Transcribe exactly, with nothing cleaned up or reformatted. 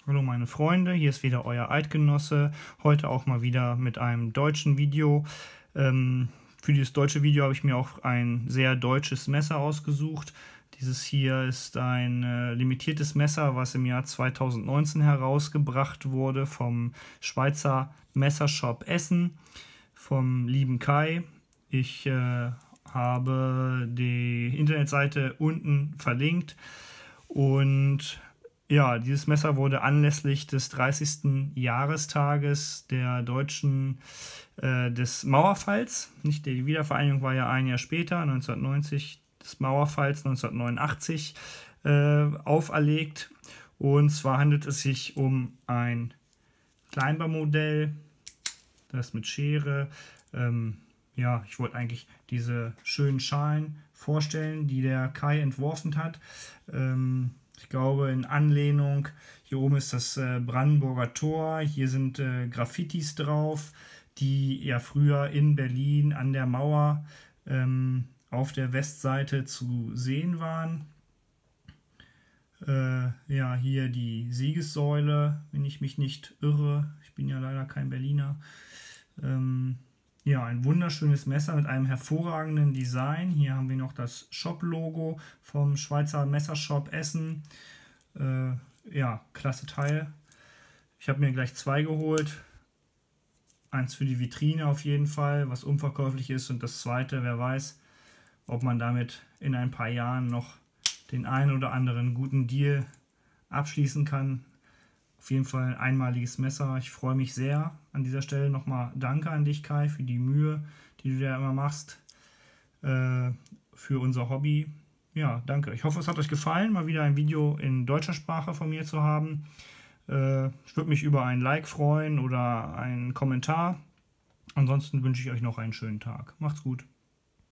Hallo meine Freunde, hier ist wieder euer Eidgenosse, heute auch mal wieder mit einem deutschen Video. Ähm, für dieses deutsche Video habe ich mir auch ein sehr deutsches Messer ausgesucht. Dieses hier ist ein äh, limitiertes Messer, was im Jahr zweitausendneunzehn herausgebracht wurde vom Schweizer Messershop Essen, vom lieben Kai. Ich äh, habe die Internetseite unten verlinkt und ja, dieses Messer wurde anlässlich des dreißigsten Jahrestages der deutschen, äh, des Mauerfalls, nicht die Wiedervereinigung war ja ein Jahr später, neunzehnhundertneunzig, des Mauerfalls neunzehnhundertneunundachtzig, äh, auferlegt. Und zwar handelt es sich um ein Kleinbaummodell, das mit Schere, ähm, ja, ich wollte eigentlich diese schönen Schalen vorstellen, die der Kai entworfen hat. Ähm, Ich glaube in Anlehnung, hier oben ist das äh, Brandenburger Tor, hier sind äh, Graffitis drauf, die ja früher in Berlin an der Mauer ähm, auf der Westseite zu sehen waren. Äh, ja, hier die Siegessäule, wenn ich mich nicht irre, ich bin ja leider kein Berliner. Ähm, ja, ein wunderschönes Messer mit einem hervorragenden Design. Hier haben wir noch das Shop-Logo vom Schweizer Messershop Essen. Äh, ja, klasse Teil. Ich habe mir gleich zwei geholt. Eins für die Vitrine auf jeden Fall, was unverkäuflich ist. Und das zweite, wer weiß, ob man damit in ein paar Jahren noch den einen oder anderen guten Deal abschließen kann. Auf jeden Fall ein einmaliges Messer. Ich freue mich sehr. An dieser Stelle nochmal danke an dich, Kai, für die Mühe, die du dir immer machst, äh, für unser Hobby. Ja, danke. Ich hoffe, es hat euch gefallen, mal wieder ein Video in deutscher Sprache von mir zu haben. Äh, ich würde mich über ein Like freuen oder einen Kommentar. Ansonsten wünsche ich euch noch einen schönen Tag. Macht's gut.